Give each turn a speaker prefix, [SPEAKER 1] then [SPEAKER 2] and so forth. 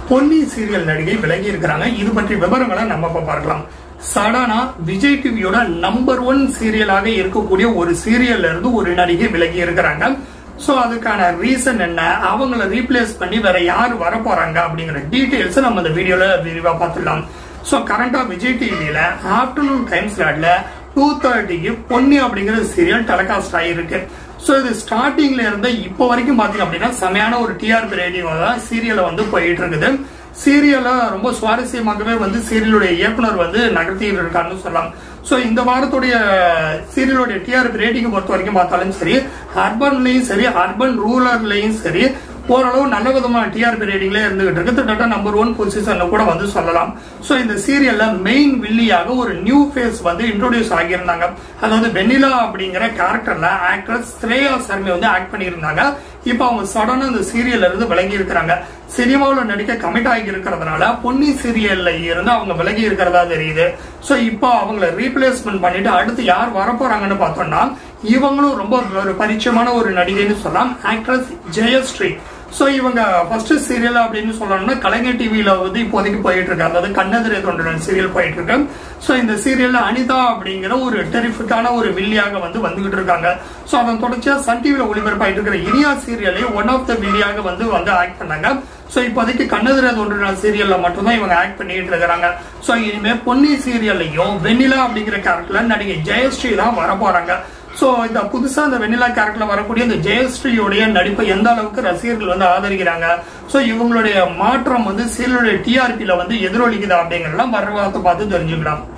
[SPEAKER 1] Ponni serial நடிகை விலகி இருக்கிறாங்க. இது பற்றி விவரங்களை நம்ம பார்க்கலாம். சடனா விஜய் டிவியோட நம்பர் 1 சீரியலாக இருக்கக்கூடிய ஒரு சீரியல்ல இருந்து ஒரு நடிகை விலகி இருக்கிறாங்க. சோ அதுக்கான ரீசன் என்ன, அவங்கள ரீப்ளேஸ் பண்ணி வேற யார் வர போறாங்க அப்படிங்கிற டீடைல்ஸ் நம்ம இந்த வீடியோல விரிவா பார்த்துடலாம். சோ கரண்டா விஜய் டிவியில ஆஃப்டர்நூன் டைம் ஸ்லாட்ல 2:30க்கு பொன்னி அப்படிங்கிற சீரியல் டெலிகாஸ்ட் ஆயிருக்கு. சோ இது ஸ்டார்டிங்ல இருந்து இப்போ வரைக்கும் பாத்தீங்க அப்படின்னா செமையான ஒரு டிஆர்பி ரேட்டிங் தான் சீரியலை வந்து போயிட்டு இருக்குது. சீரியலை ரொம்ப சுவாரஸ்யமாகவே வந்து சீரியலுடைய இயக்குனர் வந்து நகர்த்தி இருக்காருன்னு சொல்லலாம். சோ இந்த வாரத்துடைய சீரியலுடைய டிஆர்பி ரேட்டிங் பொறுத்த வரைக்கும் பார்த்தாலும் சரி, அர்பன்லயும் சரி, அர்பன் ரூரல்லையும் சரி, ஓரளவு நல்ல விதமான டிஆர்பி ரேட்டிங்ல இருந்துகிட்டு இருக்கு. கிட்டத்தட்ட நம்பர் 1 பொசிஷன் கூட வந்து சொல்லலாம். சோ இந்த சீரியல்ல மெயின் வில்லியாக ஒரு நியூ ஃபேஸ் வந்து இன்ட்ரோடியூஸ் ஆகியிருந்தாங்க. அதாவது வெண்ணிலா அப்படிங்கிற கேரக்டர்ல ஆக்ட்ரஸ் ஸ்ரேயா சர்மே வந்து ஆக்ட் பண்ணியிருந்தாங்க. இப்ப அவங்க சடனா இந்த சீரியல்ல இருந்து விலகி இருக்கிறாங்க. சினிமாவில் நடிக்க கமிட் ஆகி இருக்கிறதுனால பொன்னி சீரியல்ல இருந்து அவங்க விலகி இருக்கிறதா தெரியுது. சோ இப்போ அவங்களை ரீப்ளேஸ்மெண்ட் பண்ணிட்டு அடுத்து யார் வரப்போறாங்கன்னு பார்த்தோம்னா, இவங்களும் ரொம்ப ஒரு பரிச்சயமான ஒரு நடிகைன்னு சொல்லலாம், ஆக்ட்ரஸ் ஜெயஸ்ரீ. சோ இவங்க ஃபர்ஸ்ட் சீரியல் அப்படின்னு சொல்லணும்னா கலைஞர் டிவியில வந்து இப்போதைக்கு போயிட்டு இருக்கு. அதாவது கண்ணெதிரே தோன்றின சீரியல் போயிட்டு இருக்கு. சோ இந்த சீரியல்ல அனிதா அப்படிங்கிற ஒரு டெரிஃபிக்கான ஒரு வில்லியாக வந்து வந்துகிட்டு இருக்காங்க. சோ அதன் தொடர்ச்சியா சன் டிவியில ஒளிபரப்பாயிட்டு இருக்கிற இனியா சீரியலே ஒன் ஆஃப் த வில்லியாக வந்து ஆக்ட் பண்ணாங்க. சோ இப்போதைக்கு கண்ணெதிரே தோன்றின சீரியல்ல மட்டும்தான் இவங்க ஆக்ட் பண்ணிட்டு இருக்கிறாங்க. சோ இனிமே பொன்னி சீரியல்லையும் வெண்ணிலா அப்படிங்கிற கேரக்டர்ல நடிகை ஜெயஸ்ரீ தான் வர போறாங்க. சோ இந்த புதுசா இந்த வெண்ணிலா கேரக்டர்ல வரக்கூடிய இந்த ஜெயஸ்ரீயோடைய நடிப்பை எந்த அளவுக்கு ரசிகர்கள் வந்து ஆதரிக்கிறாங்க, சோ இவங்களுடைய மாற்றம் வந்து சீரியலுடைய டிஆர்பில வந்து எதிரொலிக்குதா அப்படிங்கறதெல்லாம் வர வார்த்தை பார்த்து தெரிஞ்சுக்கலாம்.